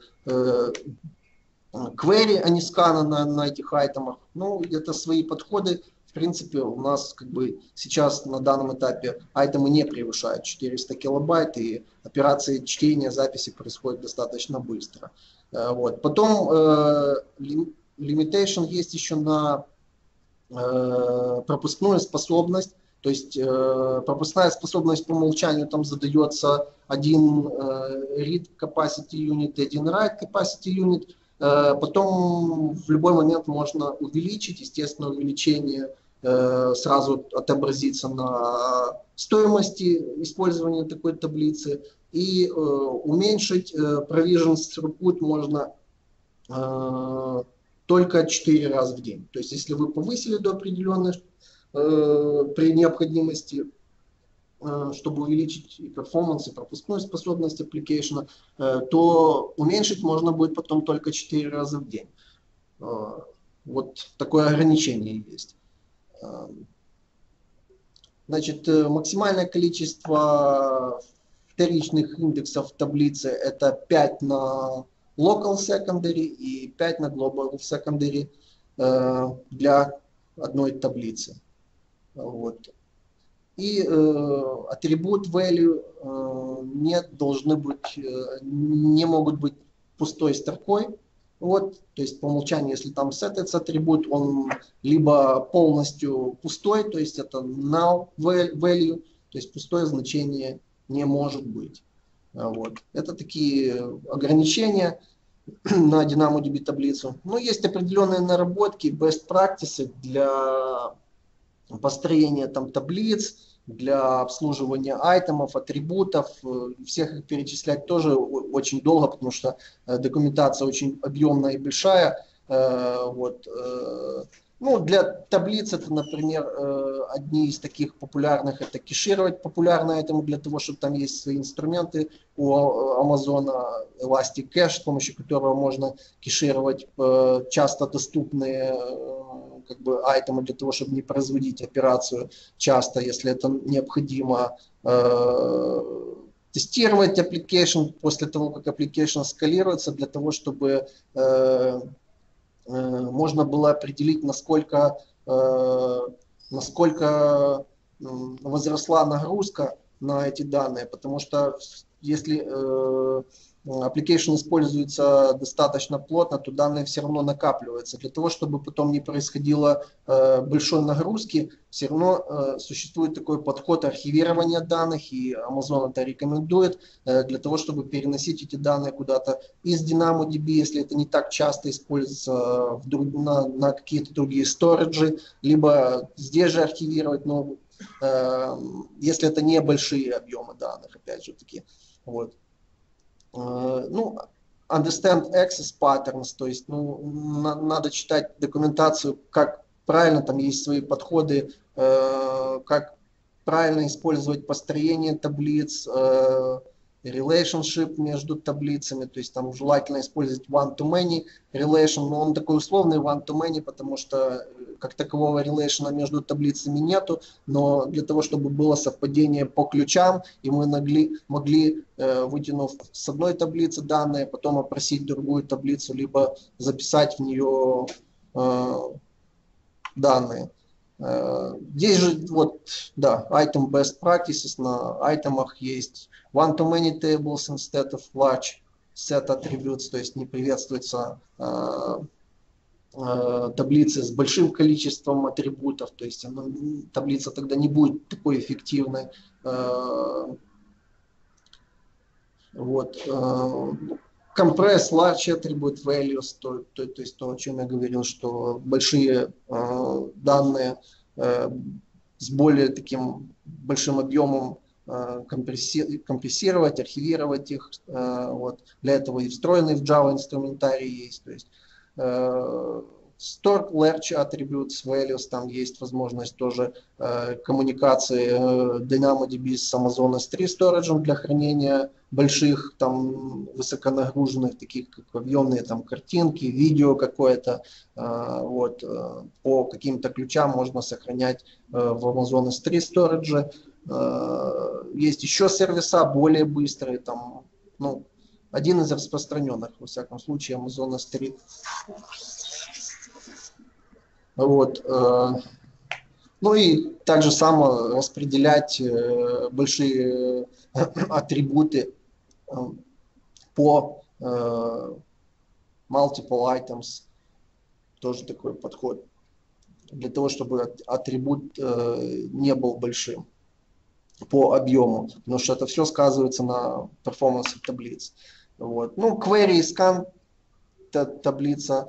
query, а не скана на этих айтемах. Ну, это свои подходы. В принципе, у нас как бы сейчас на данном этапе айтемы не превышают 400 килобайт, и операции чтения, записи происходят достаточно быстро. Вот. Потом limitation есть еще на пропускную способность. То есть пропускная способность по умолчанию там задается один read capacity unit и один write capacity unit. Потом в любой момент можно увеличить, естественно, увеличение сразу отобразится на стоимости использования такой таблицы, и уменьшить provision throughput можно только 4 раза в день. То есть если вы повысили до определенной при необходимости, чтобы увеличить и перформанс, и пропускную способность application, то уменьшить можно будет потом только 4 раза в день. Вот такое ограничение есть. Значит, максимальное количество вторичных индексов в таблице это 5 на local secondary и 5 на global secondary для одной таблицы. Вот. И атрибут value не могут быть пустой строкой. Вот, то есть по умолчанию, если там сетается атрибут, он либо полностью пустой, то есть это null value, то есть пустое значение не может быть. Вот. Это такие ограничения на DynamoDB таблицу. Но есть определенные наработки, best practices для построения там таблиц, для обслуживания айтемов, атрибутов. Всех их перечислять тоже очень долго, потому что документация очень объемная и большая. Вот. Ну, для таблиц это, например, одни из таких популярных, это кешировать популярные айтемы для того, чтобы там есть свои инструменты у Амазона, Elastic Cache, с помощью которого можно кешировать часто доступные как бы айтемы для того, чтобы не производить операцию часто, если это необходимо. Тестировать application после того, как application скалируется, для того, чтобы можно было определить, насколько возросла нагрузка на эти данные, потому что если application используется достаточно плотно, то данные все равно накапливаются. Для того, чтобы потом не происходило большой нагрузки, все равно существует такой подход архивирования данных, и Amazon это рекомендует, для того, чтобы переносить эти данные куда-то из DynamoDB, если это не так часто используется на какие-то другие сториджи, либо здесь же архивировать, но если это не большие объемы данных, опять же таки. Вот. Ну, understand access patterns, то есть надо читать документацию, как правильно, там есть свои подходы, как правильно использовать построение таблиц, relationship между таблицами, то есть там желательно использовать one-to-many relation, но он такой условный one-to-many, потому что как такового relation между таблицами нету, но для того, чтобы было совпадение по ключам, и мы могли вытянув с одной таблицы данные, потом опросить другую таблицу, либо записать в нее данные. Здесь же вот, да, item best practices, на айтемах есть one-to-many tables instead of large set attributes, то есть не приветствуется таблицы с большим количеством атрибутов, то есть таблица тогда не будет такой эффективной. Вот. Compress large attribute values, то есть то, о чем я говорил, что большие данные с более таким большим объемом компрессировать, архивировать их. Вот. Для этого и встроенный в Java инструментарий есть. То есть Store large attributes values, там есть возможность тоже коммуникации DynamoDB с Amazon S3 Storage для хранения больших, там, высоконагруженных, таких как объемные там картинки, видео какое-то. Вот, по каким-то ключам можно сохранять в Amazon S3 Storage. Есть еще сервиса более быстрые, там, ну, один из распространенных, во всяком случае, Amazon S3. Вот. Ну и также само распределять большие атрибуты по multiple items, тоже такой подход, для того, чтобы атрибут не был большим по объему, потому что это все сказывается на перформансе таблиц. Вот. Ну, query, scan таблица.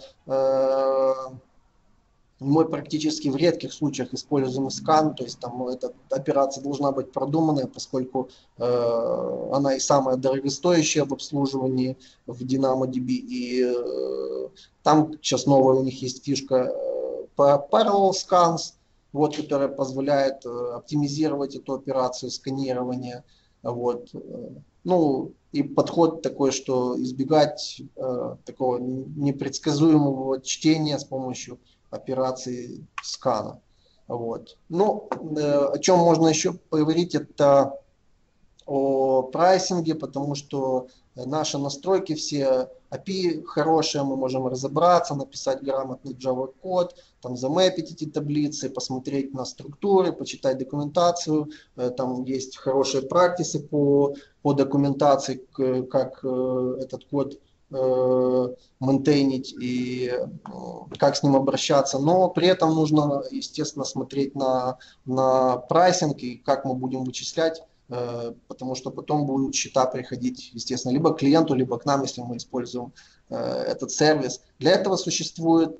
Мы практически в редких случаях используем скан, то есть там эта операция должна быть продуманная, поскольку она и самая дорогостоящая в обслуживании в DynamoDB. И там сейчас новая у них есть фишка Parallel Scans, вот, которая позволяет оптимизировать эту операцию сканирования. Вот. Ну, и подход такой, что избегать такого непредсказуемого чтения с помощью операции скана. Вот. Ну, о чем можно еще поговорить, это о прайсинге, потому что наши настройки все API хорошие, мы можем разобраться, написать грамотный Java код, там замэпить эти таблицы, посмотреть на структуры, почитать документацию. Там есть хорошие практисы по документации, как этот код мейнтейнить и как с ним обращаться, но при этом нужно, естественно, смотреть на прайсинг и как мы будем вычислять, потому что потом будут счета приходить, естественно, либо к клиенту, либо к нам, если мы используем этот сервис. Для этого существует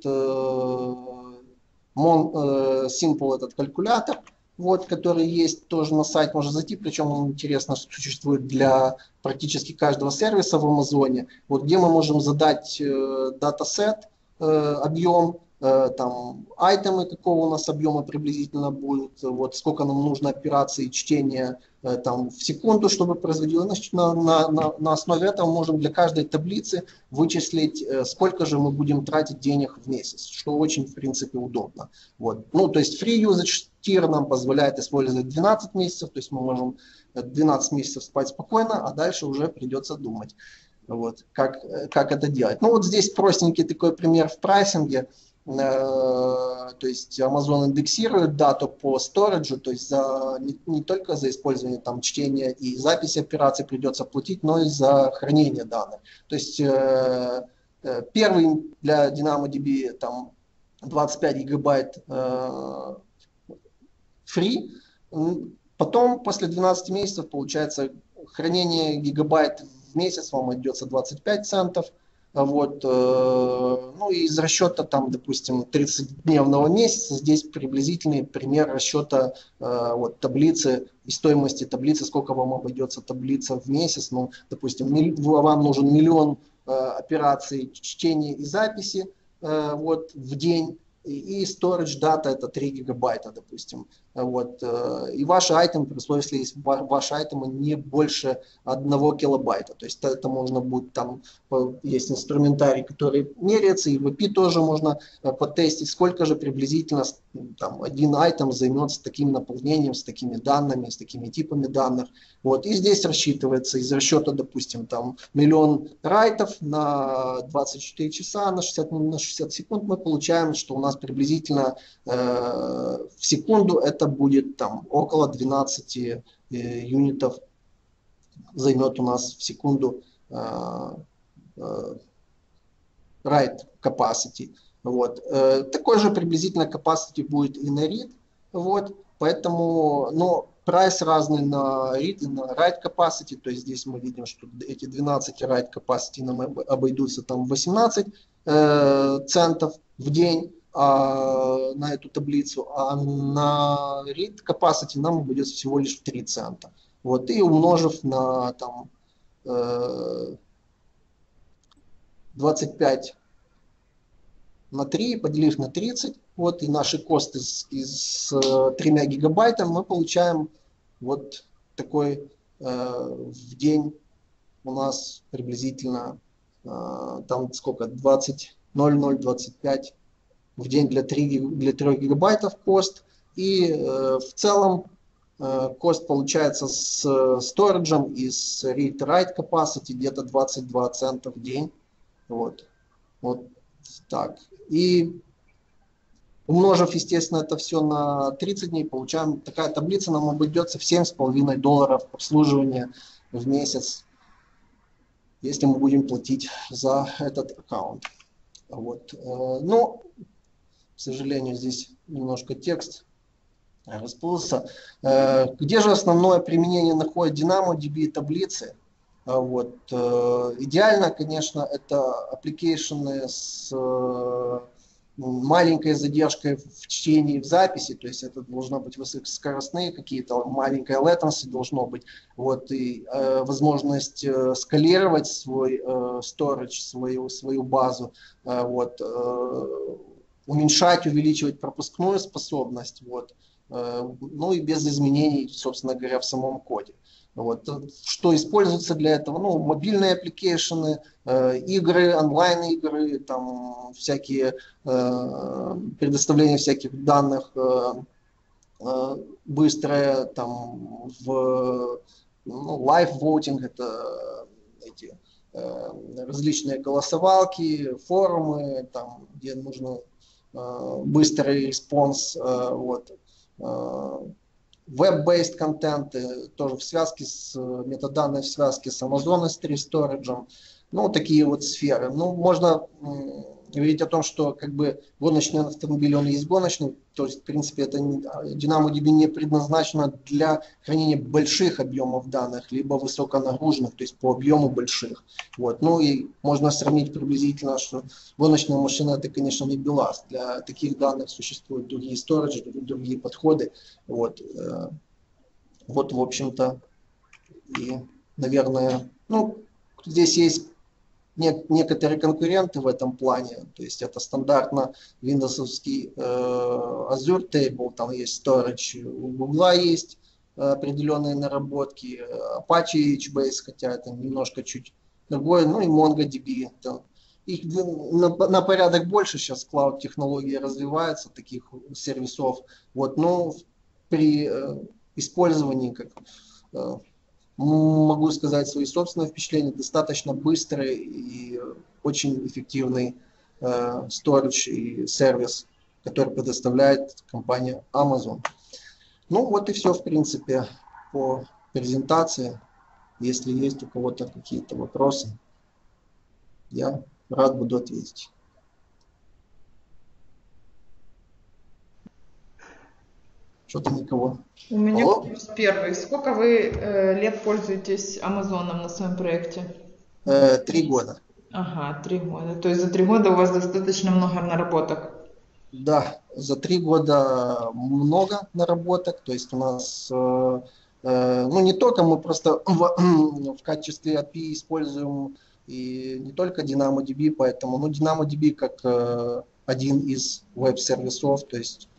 Simple этот калькулятор, вот, который есть тоже на сайт, можно зайти, причем он интересно существует для практически каждого сервиса в Амазоне, вот, где мы можем задать датасет, объем, там, айтемы, какого у нас объема приблизительно будет, вот, сколько нам нужно операций чтения там, в секунду, чтобы производило. На основе этого можем для каждой таблицы вычислить, сколько же мы будем тратить денег в месяц, что очень, в принципе, удобно. Вот. Ну, то есть free usage tier нам позволяет использовать 12 месяцев, то есть мы можем 12 месяцев спать спокойно, а дальше уже придется думать, вот, как это делать. Ну вот здесь простенький такой пример в прайсинге. То есть Amazon индексирует дату по сториджу, то есть не только за использование там, чтения и записи операций придется платить, но и за хранение данных. То есть первый для DynamoDB там 25 гигабайт free, потом после 12 месяцев получается хранение гигабайт в месяц вам идется 25 центов. Вот, ну и из расчета там, допустим, 30-дневного месяца, здесь приблизительный пример расчета вот, таблицы и стоимости таблицы, сколько вам обойдется таблица в месяц. Ну, допустим, вам нужен миллион операций чтения и записи вот, в день, и storage дата это 3 гигабайта, допустим. Вот. И ваши айтемы, при условии, если ваши айтемы не больше 1 килобайта. То есть это можно будет, там есть инструментарий, который меряется, и в API тоже можно потестить, сколько же приблизительно там, один айтем займет с таким наполнением, с такими данными, с такими типами данных. Вот. И здесь рассчитывается из расчета, допустим, там, миллион райтов на 24 часа, на 60 секунд мы получаем, что у нас приблизительно в секунду это будет там около 12 юнитов займет у нас в секунду write capacity. Вот. Такой же приблизительно capacity будет и на read. Вот. Поэтому, но прайс разный на read и на write capacity, то есть здесь мы видим, что эти 12 write capacity нам обойдутся там 18 центов в день на эту таблицу, а на read capacity нам будет всего лишь 3 цента. Вот, и умножив на там, 25 на 3, поделив на 30, вот, и наши косты с 3 гигабайтами, мы получаем вот такой в день у нас приблизительно там сколько, 20,0025 в день для 3 гигабайтов кост, и в целом кост получается с сториджем и с read-write capacity где-то 22 цента в день. Вот. Вот так. И умножив, естественно, это все на 30 дней, получаем, такая таблица нам обойдется в $7,5 обслуживания в месяц, если мы будем платить за этот аккаунт. Вот. Но, к сожалению, здесь немножко текст расплылся. Где же основное применение находит DynamoDB таблицы? Вот. Идеально, конечно, это аппликейшены с маленькой задержкой в чтении, в записи, то есть это должно быть высокоскоростные какие-то, маленькое latency должно быть, вот, и возможность скалировать свой storage, свою базу, вот, уменьшать, увеличивать пропускную способность, вот, ну и без изменений, собственно говоря, в самом коде. Вот. Что используется для этого? Ну, мобильные аппликейшены, игры, онлайн-игры, там всякие предоставление всяких данных быстрое, там в лайв-воутинг, это эти различные голосовалки, форумы, там, где нужно быстрый респонс, вот. Web-based контент, тоже в связке с метаданной, в связке с Amazon S3 Storage, ну, такие вот сферы. Ну, можно говорить о том, что как бы гоночный автомобиль, он и есть гоночный, то есть, в принципе, это DynamoDB не предназначено для хранения больших объемов данных, либо высоконагруженных, то есть по объему больших. Вот. Ну и можно сравнить приблизительно, что гоночная машина это, конечно, не BELAST. Для таких данных существуют другие storage, другие подходы. Вот, вот в общем-то, и, наверное, ну, здесь есть некоторые конкуренты в этом плане, то есть это стандартно виндовсовский Azure Table, там есть storage, у Google есть определенные наработки, Apache HBase, хотя это немножко чуть другое, ну и MongoDB. Их на порядок больше сейчас клауд-технологии развиваются, таких сервисов, вот, но при использовании как могу сказать свои собственные впечатления, достаточно быстрый и очень эффективный storage и сервис, который предоставляет компания Amazon. Ну вот и все, в принципе, по презентации. Если есть у кого-то какие-то вопросы, я рад буду ответить. Что-то никого. У меня вопрос первый. Сколько вы лет пользуетесь Амазоном на своем проекте? 3 года. Ага, 3 года. То есть за 3 года у вас достаточно много наработок. Да, за 3 года много наработок. То есть у нас, ну не только мы просто в качестве API используем и не только DynamoDB, поэтому, ну DynamoDB как один из веб-сервисов, то есть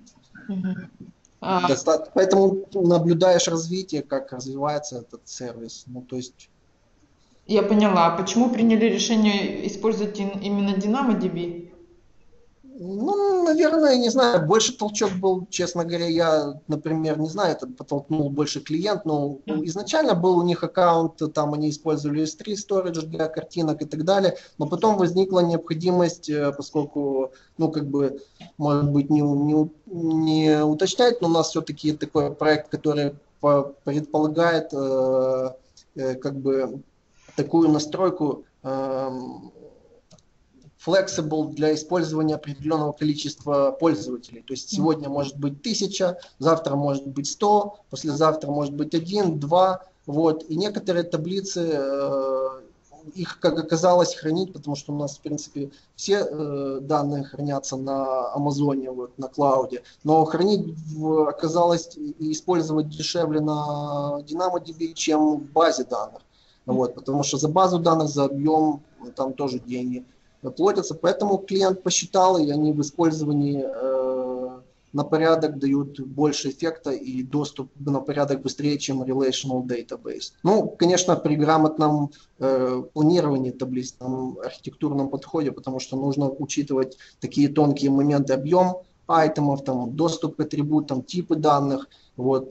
поэтому наблюдаешь развитие, как развивается этот сервис. Ну, то есть... Я поняла. А почему приняли решение использовать именно DynamoDB? Ну, наверное, не знаю, больше толчок был, честно говоря, я, например, не знаю, это подтолкнул больше клиент, но изначально был у них аккаунт, там они использовали S3 Storage для картинок и так далее, но потом возникла необходимость, поскольку, ну, как бы, может быть, не уточнять, но у нас все-таки такой проект, который предполагает, как бы, такую настройку flexible для использования определенного количества пользователей. То есть сегодня может быть 1000, завтра может быть 100, послезавтра может быть 1, 2. Вот. И некоторые таблицы, их, как оказалось, хранить, потому что у нас, в принципе, все данные хранятся на Амазоне, вот, на клауде, но хранить оказалось и использовать дешевле на DynamoDB, чем в базе данных. Вот, потому что за базу данных, за объем там тоже деньги платятся. Поэтому клиент посчитал, и они в использовании на порядок дают больше эффекта и доступ на порядок быстрее, чем Relational Database. Ну, конечно, при грамотном планировании таблиц, архитектурном подходе, потому что нужно учитывать такие тонкие моменты: объем айтемов, там, доступ к атрибутам, типы данных. Вот,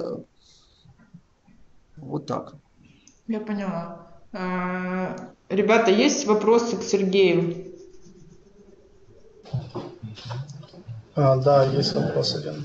вот так. Я поняла. Ребята, есть вопросы к Сергею? Да, есть вопрос один.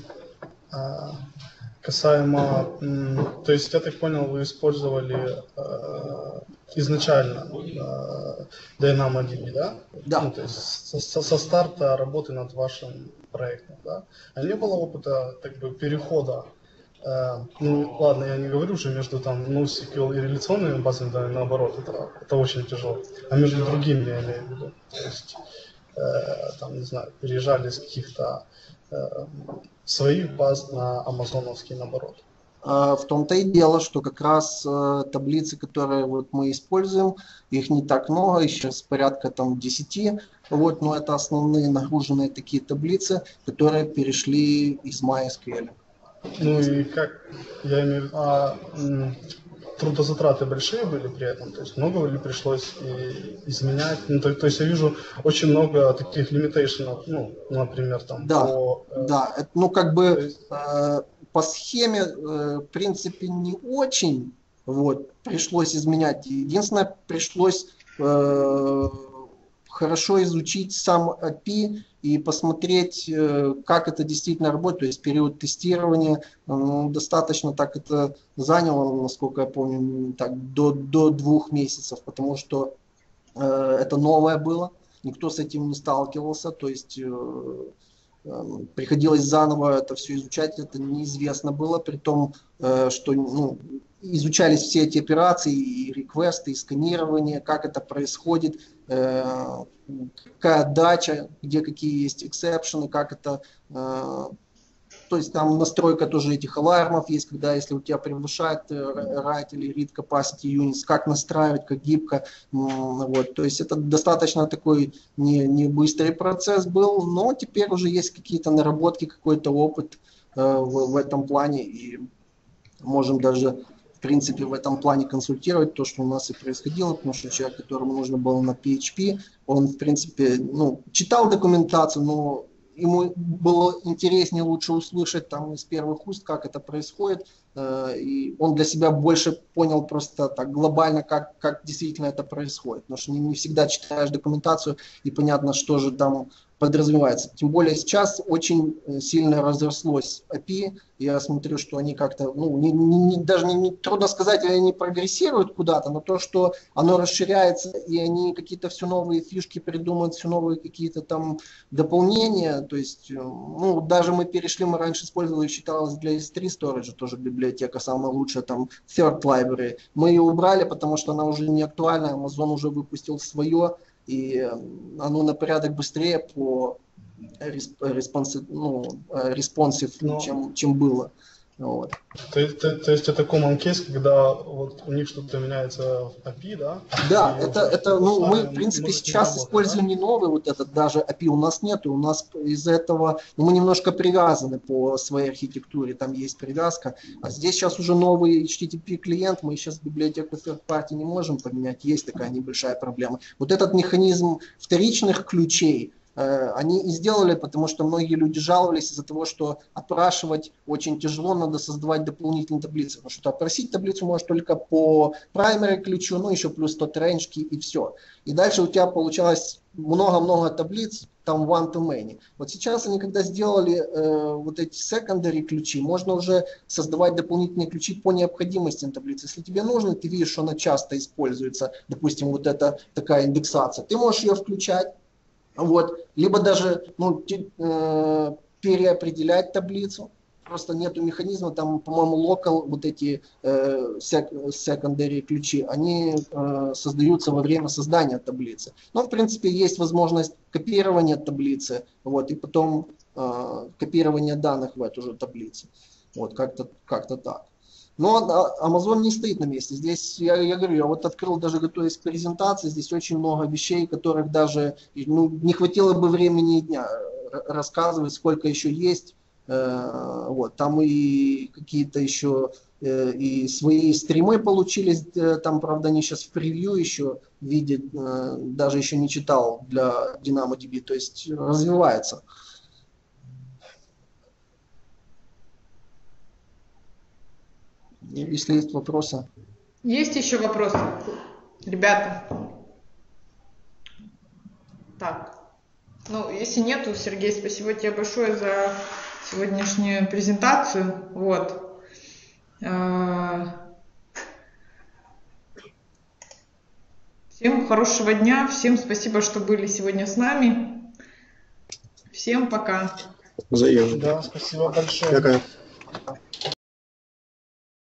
Касаемо, то есть, я так понял, вы использовали изначально DynamoDB, да? Да. Ну, то есть со старта работы над вашим проектом, да? А не было опыта как бы перехода, ну ладно, я не говорю уже между там NoSQL и реляционными базами данных, наоборот, это очень тяжело, а между другими я имею в виду. То есть, там, не знаю, переезжали с каких-то своих баз на амазоновский, наоборот. В том-то и дело, что как раз таблицы, которые вот мы используем, их не так много, еще порядка там 10, вот, но это основные нагруженные такие таблицы, которые перешли из MySQL. Ну и как, я имею в виду, трудозатраты большие были при этом, то есть много ли пришлось изменять? Ну, то есть я вижу очень много таких лимитейшенов, ну, например, там да, по... Да, ну как бы есть... по схеме, в принципе, не очень, вот, пришлось изменять. Единственное, пришлось хорошо изучить сам API и посмотреть, как это действительно работает. То есть период тестирования достаточно так это заняло, насколько я помню, так, до 2 месяцев, потому что это новое было, никто с этим не сталкивался, то есть приходилось заново это все изучать, это неизвестно было, при том, что ну, изучались все эти операции, и реквесты, и сканирование, как это происходит, какая отдача, где какие есть эксепшены, как это... То есть там настройка тоже этих алармов есть, когда если у тебя превышает write или read capacity units, как настраивать, как гибко. Вот. То есть это достаточно такой не быстрый процесс был, но теперь уже есть какие-то наработки, какой-то опыт в этом плане, и можем даже в принципе в этом плане консультировать то, что у нас и происходило, потому что человек, которому нужно было на PHP, он в принципе ну, читал документацию, но ему было интереснее, лучше услышать там из первых уст, как это происходит, и он для себя больше понял просто так глобально, как действительно это происходит, потому что не всегда читаешь документацию и понятно, что же там подразумевается. Тем более сейчас очень сильно разрослось API, я смотрю, что они как-то, ну, даже трудно сказать, они прогрессируют куда-то, но то, что оно расширяется, и они какие-то все новые фишки придумывают, все новые какие-то там дополнения, то есть, ну, даже мы раньше использовали, считалось для S3 Storage, тоже библиотека самая лучшая, там, Third Library. Мы ее убрали, потому что она уже не актуальна, Amazon уже выпустил свое, и оно на порядок быстрее по responsive, чем было. Вот. То есть это common case, когда вот у них что-то меняется в API, да? Да, ну, мы, в принципе, сейчас используем не новый вот этот даже API, у нас нет, у нас из-за этого, мы немножко привязаны по своей архитектуре, там есть привязка, а здесь сейчас уже новый HTTP клиент, мы сейчас библиотеку third party не можем поменять, есть такая небольшая проблема. Вот этот механизм вторичных ключей, они и сделали, потому что многие люди жаловались из-за того, что опрашивать очень тяжело, надо создавать дополнительные таблицы, потому что опросить таблицу можешь только по primary ключу, ну еще плюс 100 range и все. И дальше у тебя получалось много-много таблиц, там one to many. Вот сейчас они когда сделали вот эти secondary ключи, можно уже создавать дополнительные ключи по необходимости на таблице. Если тебе нужно, ты видишь, что она часто используется, допустим, вот эта такая индексация, ты можешь ее включать, Вот. Либо даже переопределять таблицу. Просто нету механизма, там, по-моему, local, вот эти secondary ключи, они создаются во время создания таблицы. Но, в принципе, есть возможность копирования таблицы, вот, и потом копирования данных в эту же таблицу. Вот, как-то так. Но Amazon не стоит на месте. Здесь, я говорю, я вот открыл, даже готовясь к презентации, здесь очень много вещей, которых даже не хватило бы времени и дня рассказывать, сколько еще есть. Вот, там и какие-то еще и свои стримы получились, там, правда, они сейчас в превью еще видят, даже еще не читал для DynamoDB, то есть развивается. Если есть вопросы. Есть еще вопросы, ребята? Так, ну, если нету, Сергей, спасибо тебе большое за сегодняшнюю презентацию. Вот. Всем хорошего дня, всем спасибо, что были сегодня с нами. Всем пока. Взаимно. Да, спасибо большое. Дякую.